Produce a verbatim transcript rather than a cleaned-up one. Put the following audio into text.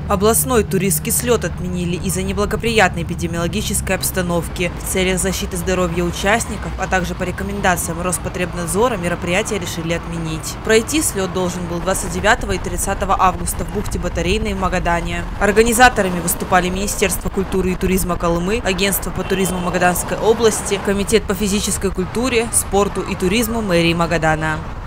Областной туристский слет отменили из-за неблагоприятной эпидемиологической обстановки. В целях защиты здоровья участников, а также по рекомендациям Роспотребнадзора мероприятие решили отменить. Пройти слет должен был двадцать девятого и тридцатого августа в бухте Батарейной в Магадане. Организаторами выступали Министерство культуры и туризма Колымы, Агентство по туризму Магаданской области, Комитет по физической культуре, спорту и туризму мэрии Магадана.